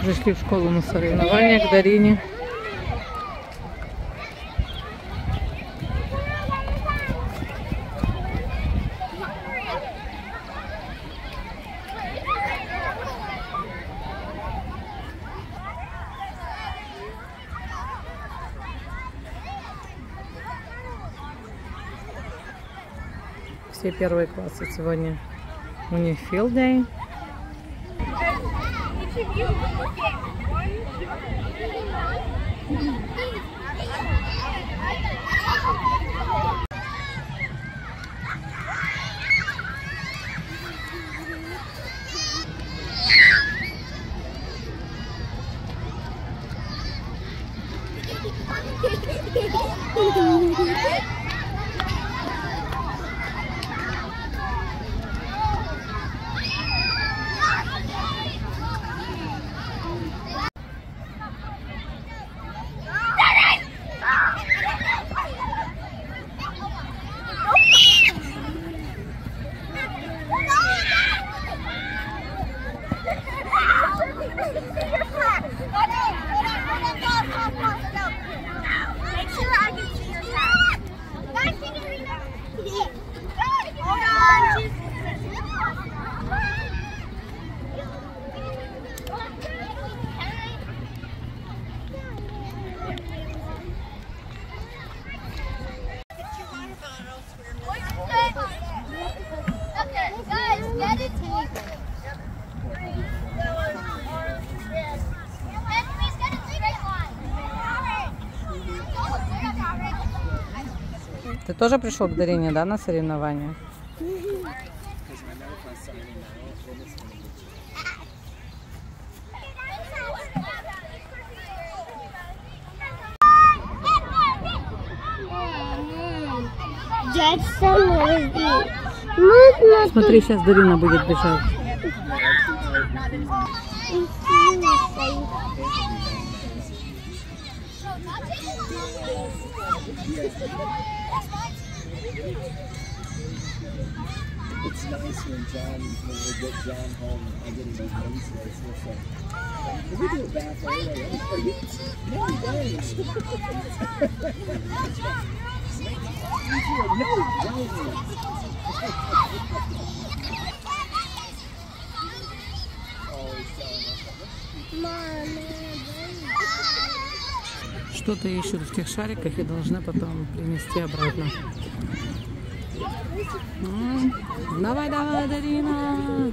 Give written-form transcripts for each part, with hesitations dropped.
Пришли в школу на соревнования к Дарине. Все первые классы сегодня у них field day. Ты тоже пришел к Дарине, да, на соревнования? Смотри, сейчас Дарина будет бежать. It's nice when we get John home and get him home today. So we do it back anyway. No ways. Что-то ищут в тех шариках и должны потом принести обратно. Давай, давай, Дарина!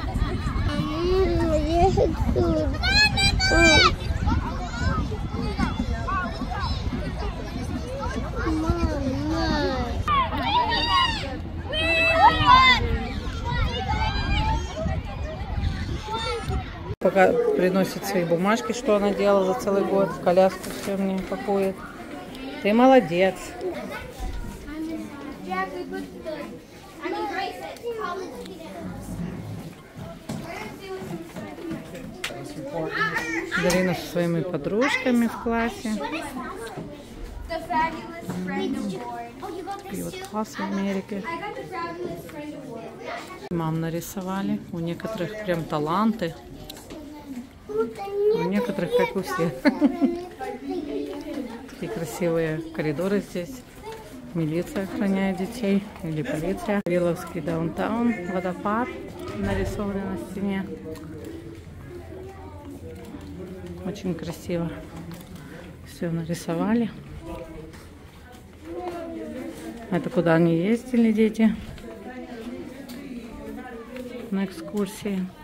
Пока приносит свои бумажки, что она делала за целый год, в коляску все мне пакует. Ты молодец. Дарина со своими подружками в классе. И вот класс в Америке. Мам нарисовали. У некоторых прям таланты. У некоторых, как у всех. Такие красивые коридоры здесь. Милиция охраняет детей. Или полиция. Виловский даунтаун. Водопад нарисованный на стене. Очень красиво. Все нарисовали. Это куда они ездили, дети, на экскурсии.